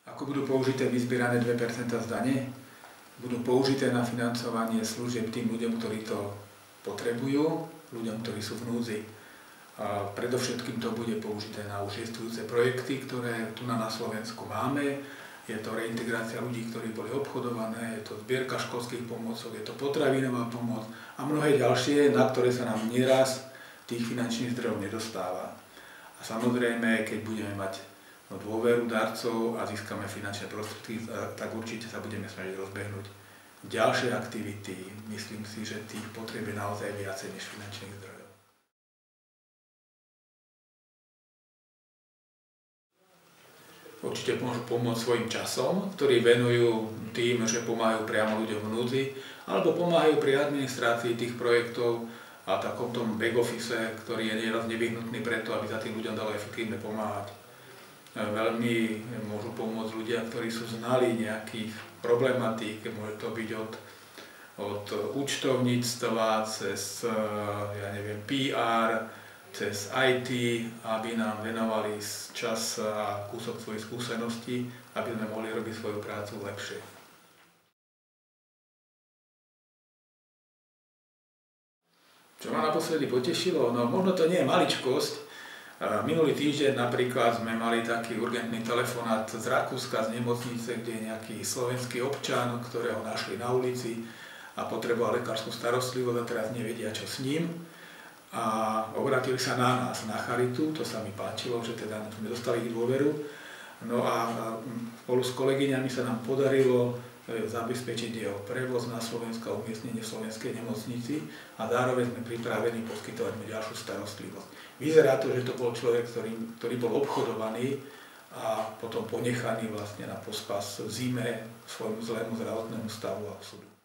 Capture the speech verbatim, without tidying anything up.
Ako budú použité vyzbierané dve percentá z dane? Budú použité na financovanie služieb tým ľuďom, ktorí to potrebujú, ľuďom, ktorí sú v núdzi. A predovšetkým to bude použité na už existujúce projekty, ktoré tu na Slovensku máme. Je to reintegrácia ľudí, ktorí boli obchodované, je to zbierka školských pomôcok, je to potravinová pomoc a mnohé ďalšie, na ktoré sa nám nieraz tých finančných zdrojov nedostáva. A samozrejme, keď budeme mať no, dôveru darcov a získame finančné prostriedky, tak určite sa budeme snažiť rozbehnúť ďalšie aktivity. Myslím si, že tých potrieb je naozaj viacej než finančných zdrojov. Určite môžu pomôcť svojim časom, ktorý venujú tým, že pomáhajú priamo ľuďom v núdzi, alebo pomáhajú pri administrácii tých projektov a takom tom back office, ktorý je nieraz nevyhnutný preto, aby sa tým ľuďom dalo efektívne pomáhať. Veľmi môžu pomôcť ľudia, ktorí sú znali nejakých problematík, môže to byť od, od účtovníctva cez, ja neviem, pé er, cez í té, aby nám venovali čas a kúsok svojich skúseností, aby sme mohli robiť svoju prácu lepšie. Čo ma naposledy potešilo? No možno to nie je maličkosť. Minulý týždeň napríklad sme mali taký urgentný telefonát z Rakúska, z nemocnice, kde je nejaký slovenský občan, ktorého našli na ulici a potreboval lekárskú starostlivosť a teraz nevedia, čo s ním. A obratili sa na nás, na charitu, to sa mi páčilo, že teda sme dostali ich dôveru. No a spolu s kolegyňami sa nám podarilo zabezpečiť jeho prevoz na Slovensko a umiestnenie v slovenskej nemocnici a zároveň sme pripravení poskytovať mu ďalšiu starostlivosť. Vyzerá to, že to bol človek, ktorý, ktorý bol obchodovaný a potom ponechaný vlastne na pospas v zime svojmu zlému zdravotnému stavu a osudu.